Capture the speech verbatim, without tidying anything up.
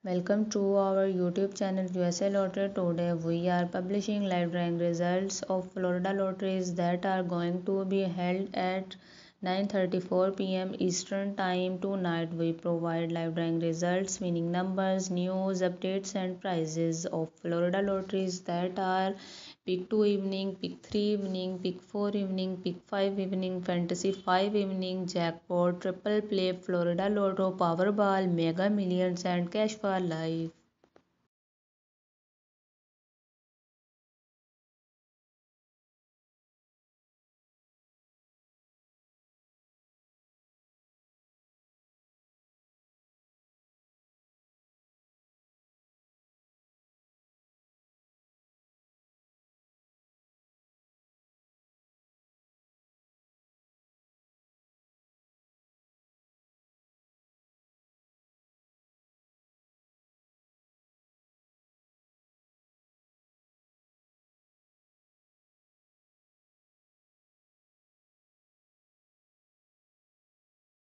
Welcome to our YouTube channel U S A Lottery. Today we are publishing live drawing results of Florida lotteries that are going to be held at nine thirty-four p m Eastern Time tonight. We provide live drawing results, winning numbers, news, updates and prizes of Florida lotteries that are Pick two evening, Pick three evening, Pick four evening, Pick five evening, Fantasy five evening, Jackpot Triple Play, Florida Lotto, Powerball, Mega Millions and Cash for Life.